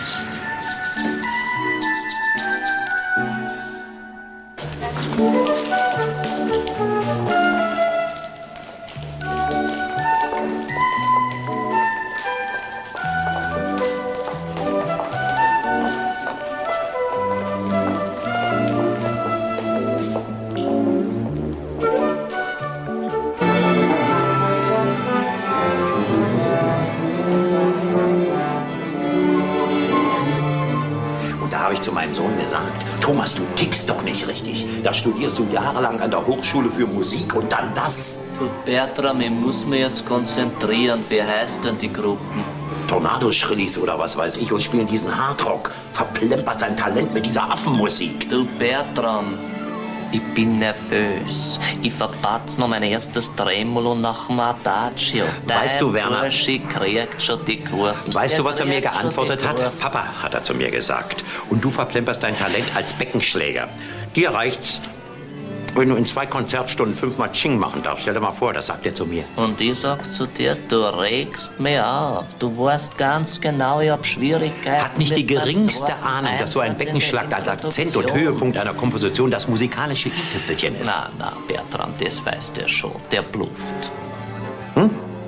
Zu meinem Sohn gesagt, Thomas, du tickst doch nicht richtig. Da studierst du jahrelang an der Hochschule für Musik und dann das. Du Bertram, ich muss mich jetzt konzentrieren. Wie heißt denn die Gruppen? Tornado-Schrillis oder was weiß ich und spielen diesen Hardrock. Verplempert sein Talent mit dieser Affenmusik. Du Bertram, ich bin nervös. Ich verpatz noch mein erstes Tremolo nach dem Adagio. Weißt du, Werner? Der Bursche kriegt schon die Kurven. Weißt Der du, was er mir kriegt schon geantwortet die hat? Kurven. Papa, hat er zu mir gesagt. Und du verplemperst dein Talent als Beckenschläger. Dir reicht's, wenn du in zwei Konzertstunden fünfmal Ching machen darfst. Stell dir mal vor, das sagt er zu mir. Und ich sag zu dir, du regst mich auf. Du weißt ganz genau, ich hab Schwierigkeiten. Hat nicht die mit meinem geringste zweiten Ahnung, dass so ein Einsatz in Beckenschlag der als Akzent und Introduktion. Höhepunkt einer Komposition das musikalische i-Tüpfelchen ist. Na, na, Bertram, das weiß der schon. Der blufft. Hm?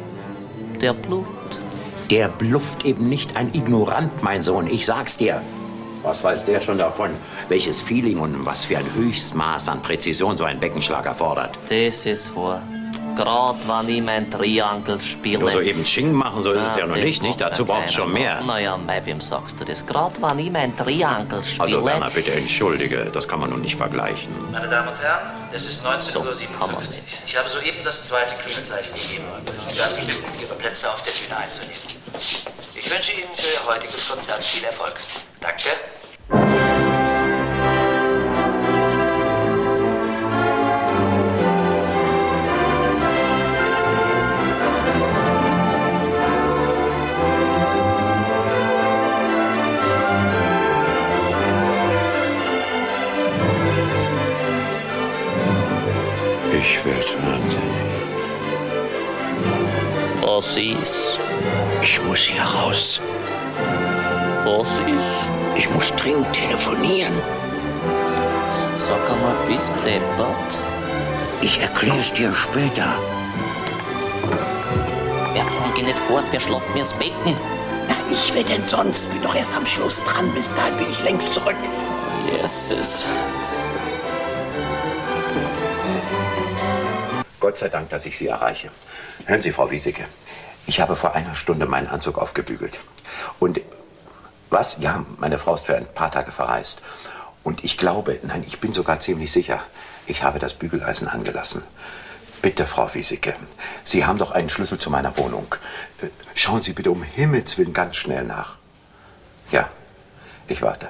Der blufft. Der blufft eben nicht, ein Ignorant, mein Sohn. Ich sag's dir. Was weiß der schon davon, welches Feeling und was für ein Höchstmaß an Präzision so ein Beckenschlag erfordert? Das ist wahr. Gerade wenn ich mein Triangel spiele. Nur so eben Ching machen, so ist es Na, ja noch das nicht, nicht? macht Dazu ja braucht's schon keiner. mehr. Na ja, mei, wem sagst du das? Gerade wenn ich mein Triangel spiele. Also Werner, bitte entschuldige, das kann man nun nicht vergleichen. Meine Damen und Herren, es ist neunzehn Uhr siebenundfünfzig. Ich habe soeben das zweite Klingelzeichen gegeben. Ich darf Sie bitten, Ihre Plätze auf der Bühne einzunehmen. Ich wünsche Ihnen für Ihr heutiges Konzert viel Erfolg. Danke. Ich werde wahnsinnig. Was ist? Ich muss hier raus. Was ist? Ich muss dringend telefonieren. Sag einmal, bist du deppert? Ich erklär's dir später. Bertram, geh nicht fort, wer schlagt mir das Becken? Na, ich will denn sonst? Bin doch erst am Schluss dran. Bis dahin bin ich längst zurück. Jesus. Gott sei Dank, dass ich Sie erreiche. Hören Sie, Frau Wieseke, ich habe vor einer Stunde meinen Anzug aufgebügelt. Und was? Ja, meine Frau ist für ein paar Tage verreist. Und ich glaube, nein, ich bin sogar ziemlich sicher, ich habe das Bügeleisen angelassen. Bitte, Frau Wieseke, Sie haben doch einen Schlüssel zu meiner Wohnung. Schauen Sie bitte um Himmels Willen ganz schnell nach. Ja, ich warte.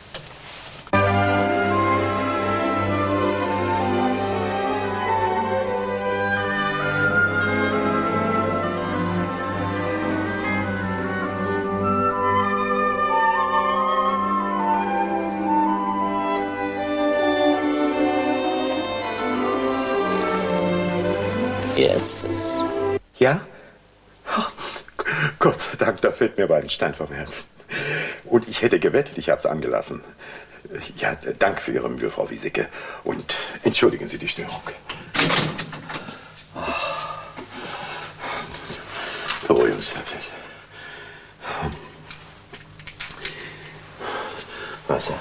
Yes. Ja? Ach, Gott sei Dank, da fällt mir aber ein Stein vom Herzen. Und ich hätte gewettet, ich habe es angelassen. Ja, danke für Ihre Mühe, Frau Wieseke. Und entschuldigen Sie die Störung. Beruhigungstablet. Wasser.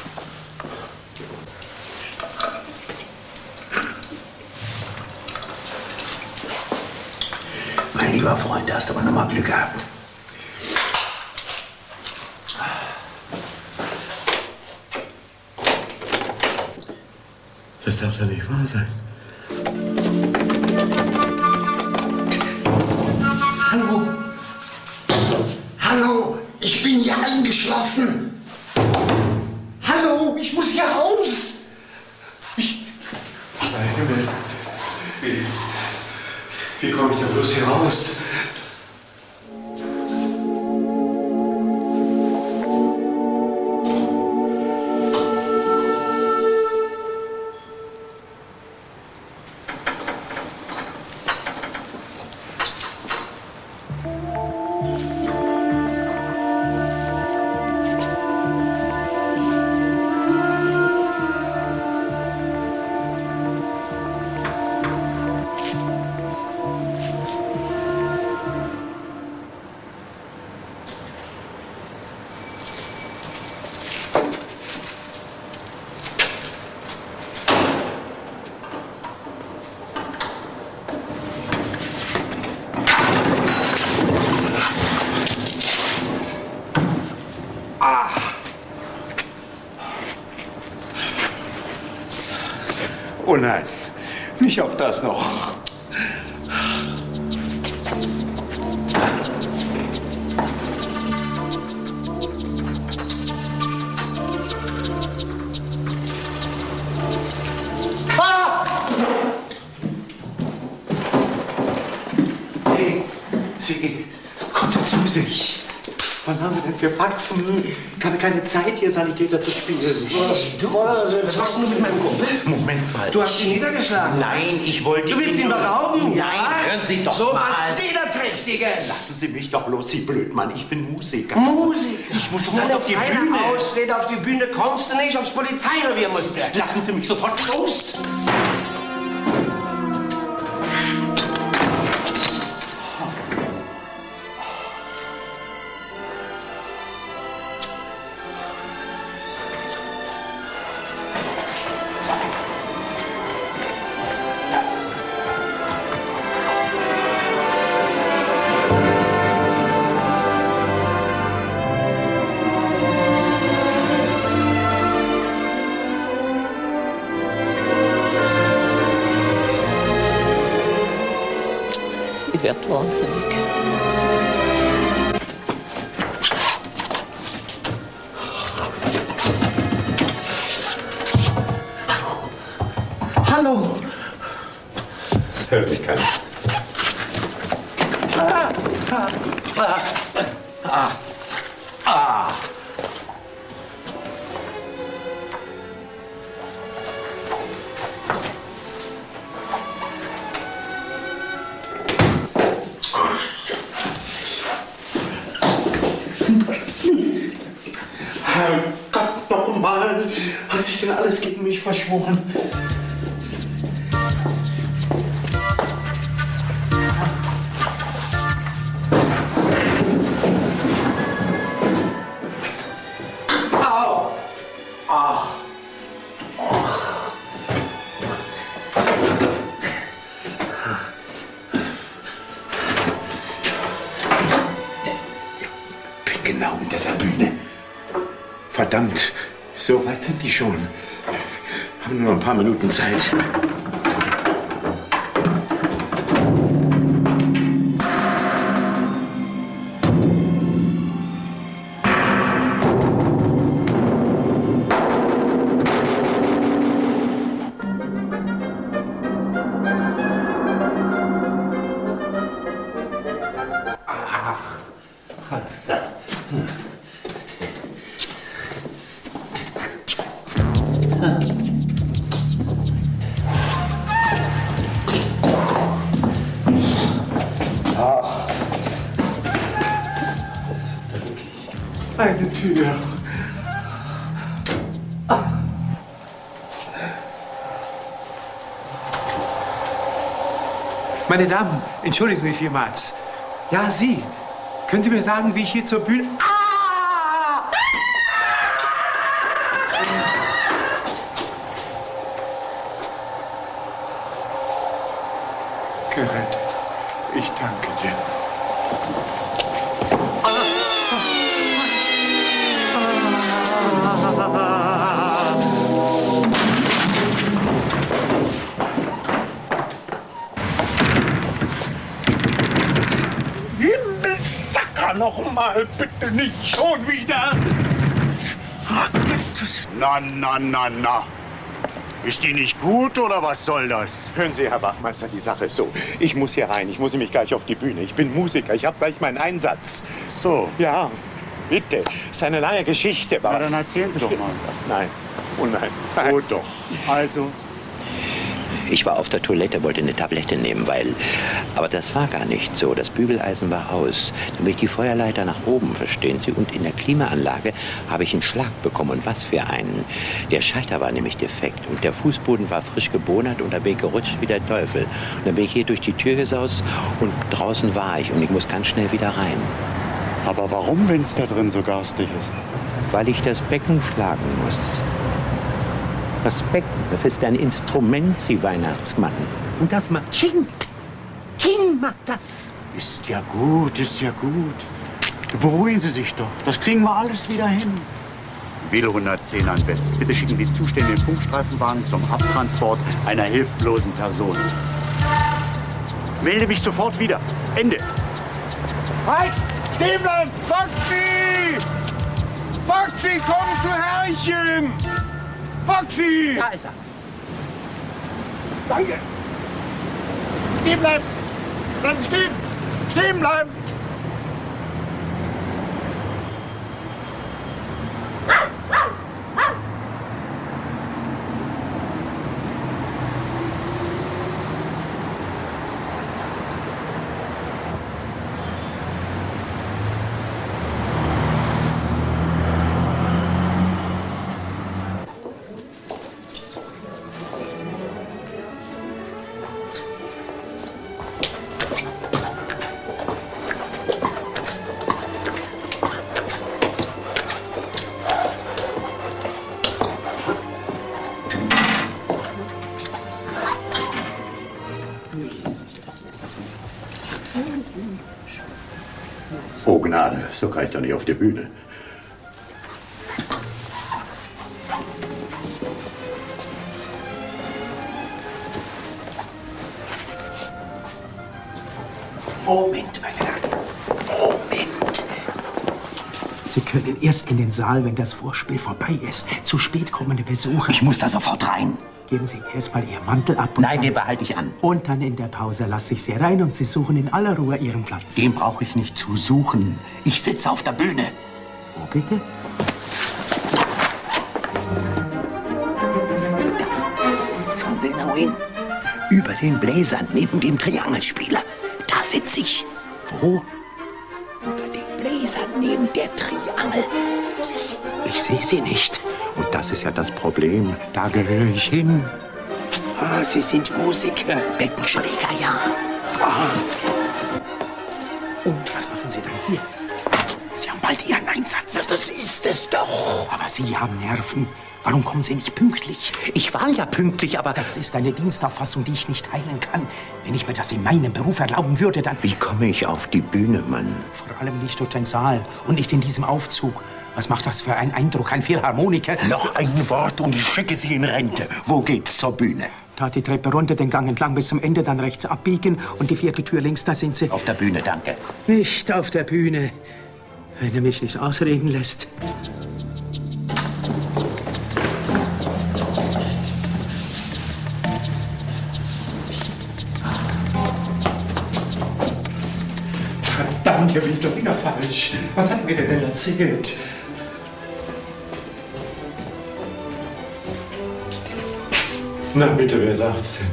Mein lieber Freund, da hast du aber noch mal Glück gehabt. Das darf doch nicht wahr sein. Hallo? Hallo? Ich bin hier eingeschlossen. Hallo? Ich muss hier raus. Ich... Mein Himmel. Wie, wie komme ich da bloß hier raus? Oh nein, nicht auch das noch. Ah! Hey, Sie, kommt doch zu sich. Wann haben Sie denn für Faxen? Ich habe keine Zeit, hier Sanitäter zu spielen. Was, du, was machst du mit meinem Kumpel? Moment mal. Du hast ihn niedergeschlagen. Nein, ich wollte... Du willst ihn berauben? Nein, Ja? hören Sie doch so mal. was Niederträchtiges. Lassen Sie mich doch los, Sie Blödmann. Ich bin Musiker. Musiker? Ich muss Na, sofort eine auf die feine Bühne. Ausrede, auf die Bühne kommst du nicht, aufs Polizeirevier musst du. Lassen Sie mich sofort los. Ich werd wahnsinnig. Hallo? Hört mich keiner. Ah, ah, ah, ah, ah. Herrgott, nochmal. Hat sich denn alles gegen mich verschworen? Au! Ach. Ich bin genau unter der Bühne. Verdammt, so weit sind die schon. Haben nur noch ein paar Minuten Zeit. Tür. Meine Damen, entschuldigen Sie vielmals. Ja, Sie. Können Sie mir sagen, wie ich hier zur Bühne... Ah! Gerettet. Ich danke dir. Himmelsacker, noch mal, bitte nicht schon wieder. Na, na, na, na. Ist die nicht gut oder was soll das? Hören Sie, Herr Wachmeister, die Sache ist so. Ich muss hier rein, ich muss nämlich gleich auf die Bühne. Ich bin Musiker, ich habe gleich meinen Einsatz. So. Ja, bitte. Ist eine lange Geschichte. Na, dann erzählen Sie doch mal. Nein, oh nein. nein. Oh doch. Also? Ich war auf der Toilette, wollte eine Tablette nehmen, weil... Aber das war gar nicht so. Das Bügeleisen war aus. Dann bin ich die Feuerleiter nach oben, verstehen Sie? Und in der Klimaanlage habe ich einen Schlag bekommen. Und was für einen. Der Schalter war nämlich defekt. Und der Fußboden war frisch gebonert und da bin ich gerutscht wie der Teufel. Und dann bin ich hier durch die Tür gesaust und draußen war ich. Und ich muss ganz schnell wieder rein. Aber warum, wenn es da drin so garstig ist? Weil ich das Becken schlagen muss. Das Becken, das ist ein Instrument, Sie Weihnachtsmann. Und das macht Ching. Ching macht das. Ist ja gut, ist ja gut. Beruhigen Sie sich doch. Das kriegen wir alles wieder hin. Wähle hundertzehn an West. Bitte schicken Sie zuständigen Funkstreifenwagen zum Abtransport einer hilflosen Person. Melde mich sofort wieder. Ende. Halt! Stehen bleiben! Foxy! Foxy, komm zu Herrchen! Foxy! Da ist er. Danke! Stehen bleiben! Bleiben Sie stehen! Stehen bleiben! Oh, Gnade, so kann ich doch nicht auf die Bühne. Moment, meine Herren. Moment. Sie können erst in den Saal, wenn das Vorspiel vorbei ist. Zu spät kommende Besucher. Ich muss da sofort rein. Geben Sie erst mal Ihr Mantel ab. Und Nein, dann, den behalte ich an. Und dann in der Pause lasse ich Sie rein und Sie suchen in aller Ruhe Ihren Platz. Den brauche ich nicht zu suchen. Ich sitze auf der Bühne. Wo bitte? Da. Schauen Sie genau hin. Über den Bläsern, neben dem Triangelspieler. Da sitze ich. Wo? Über den Bläsern, neben der Triangel. Psst, ich sehe Sie nicht. Und das ist ja das Problem. Da gehöre ich hin. Ah, Sie sind Musiker. Beckenschläger, ja. Ah. Und was machen Sie dann hier? Sie haben bald Ihren Einsatz. Das ist es doch. Aber Sie haben Nerven. Warum kommen Sie nicht pünktlich? Ich war ja pünktlich, aber... Das ist eine Dienstauffassung, die ich nicht teilen kann. Wenn ich mir das in meinem Beruf erlauben würde, dann... Wie komme ich auf die Bühne, Mann? Vor allem nicht durch den Saal und nicht in diesem Aufzug. Was macht das für einen Eindruck? Ein Philharmoniker? Noch ein Wort und ich schicke Sie in Rente. Wo geht's zur Bühne? Da die Treppe runter, den Gang entlang bis zum Ende, dann rechts abbiegen und die vierte Tür links, da sind Sie... Auf der Bühne, danke. Nicht auf der Bühne. Wenn er mich nicht ausreden lässt. Verdammt, hier bin ich doch wieder falsch. Was hat mir der denn erzählt? Na bitte, wer sagt's denn?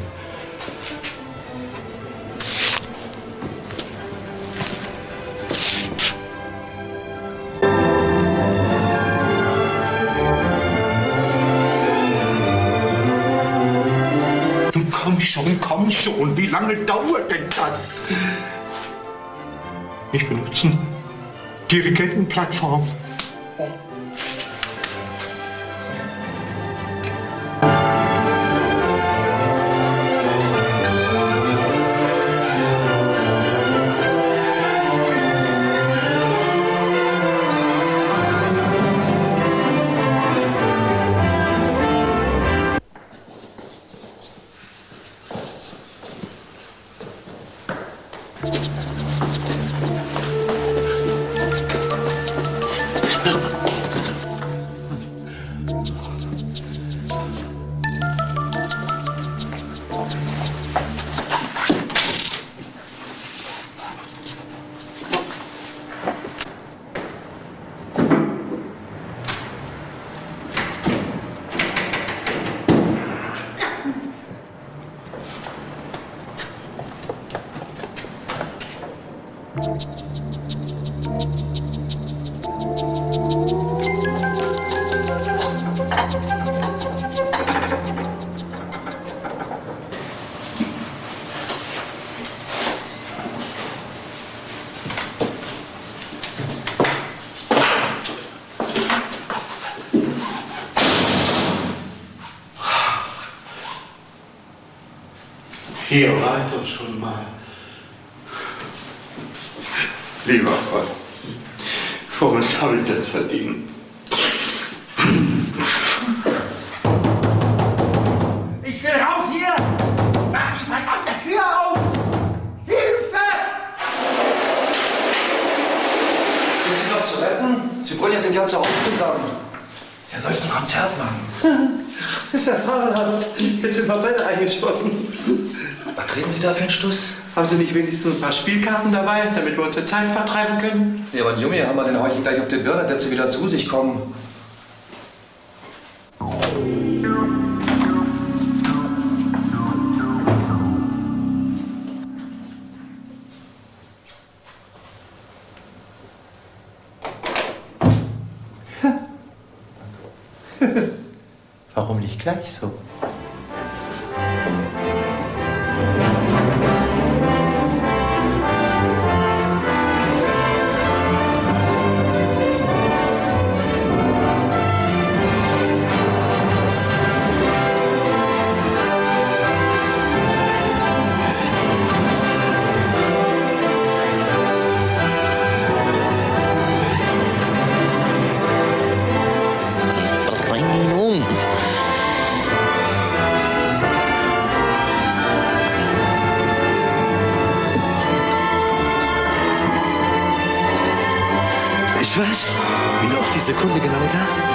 komm schon, komm schon. Wie lange dauert denn das? Nicht benutzen. Dirigentenplattform. Hier weiter schon mal. Lieber Gott, womit habe ich das verdient? Ich will raus hier! Mach die verdammte Tür auf! Hilfe! Sind Sie noch zu retten? Sie brüllen ja den ganzen Haus zusammen. Hier läuft ein Konzert, Mann. Das ist der Fahrrad. Jetzt sind wir beide eingeschlossen. Was reden Sie da für einen Stuss? Haben Sie nicht wenigstens ein paar Spielkarten dabei, damit wir unsere Zeit vertreiben können? Ja, aber Junge, haben wir den Heuchen gleich auf die Birne, dass Sie wieder zu sich kommen. Warum nicht gleich so? Ist was? Wie läuft die Sekunde genau da?